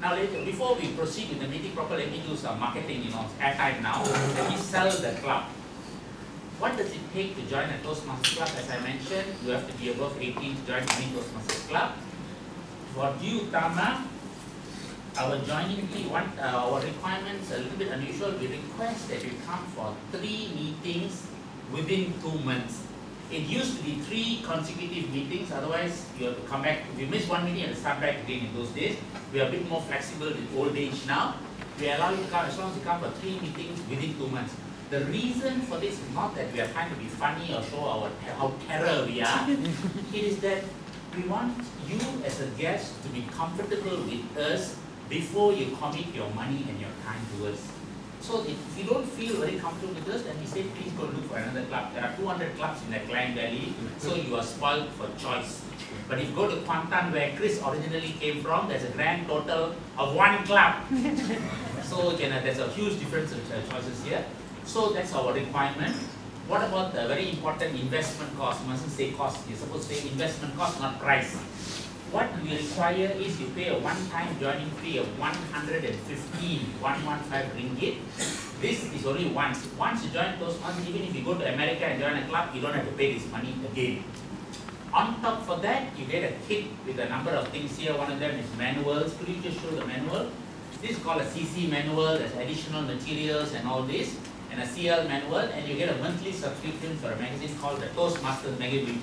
Now, before we proceed with the meeting proper, let me do some marketing, airtime now. Let me sell the club. What does it take to join a Toastmasters Club? As I mentioned, you have to be above 18 to join any Toastmasters Club. For due utama, our joining fee, our requirements are a little bit unusual. We request that you come for 3 meetings within 2 months. It used to be 3 consecutive meetings, otherwise you have to come back. If you miss 1 meeting, you have to start back again in those days. We are a bit more flexible with old age now. We allow you to come as long as you come for 3 meetings within 2 months. The reason for this is not that we are trying to be funny or show how terror we are. It is that we want you as a guest to be comfortable with us before you commit your money and your time to us. So if you don't feel very comfortable with us, then we say please go look for another club. There are 200 clubs in the Klang Valley, so you are spoiled for choice. But if you go to Kuantan, where Chris originally came from, there's a grand total of 1 club. So there's a huge difference in choices here. So that's our requirement. What about the very important investment cost? You mustn't say cost, you're supposed to say investment cost, not price. What we require is you pay a one-time joining fee of 115 ringgit. This is only once. Once you join Toastmasters, even if you go to America and join a club, you don't have to pay this money again. On top for that, you get a kit with a number of things here. One of them is manuals. Could you just show the manual? This is called a CC manual. There's additional materials and all this. And a CL manual, and you get a monthly subscription for a magazine called the Toastmasters magazine.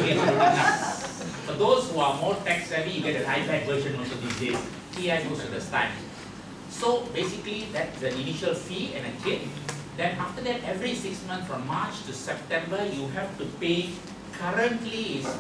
For those who are more tech savvy, you get an iPad version also these days. TI most of the time. So basically, that's the initial fee and a kit. Then after that, every 6 months from March to September, you have to pay. Currently is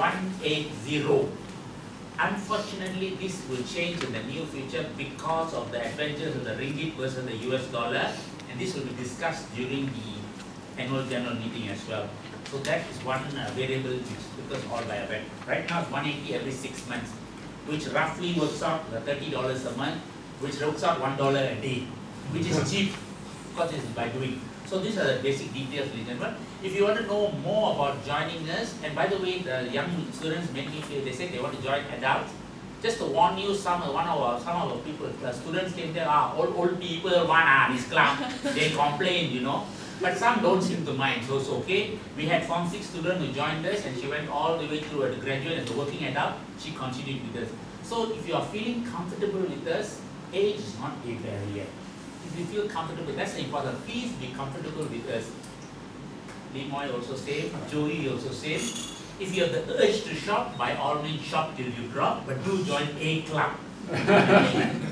180. Unfortunately, this will change in the near future because of the adventures of the ringgit versus the US dollar. And this will be discussed during the annual general meeting as well. So that is one variable which because all by a bet. Right now it's 180 every 6 months, which roughly works out $30 a month, which works out $1 a day, which is cheap because it's by doing. So these are the basic details, ladies and gentlemen. If you want to know more about joining us, and by the way, the young students made me feel, they said they want to join adults. Just to warn you, some of our people, the students came there, old people want this club. They complain, But some don't seem to mind, so it's okay. We had Form 6 student who joined us, and she went all the way through as a graduate, as a working adult. She continued with us. So if you are feeling comfortable with us, age is not a barrier. If you feel comfortable, that's important. Please be comfortable with us. Lee Moy also same, Joey also same. If you have the urge to shop, by all means shop till you drop, but do join a club.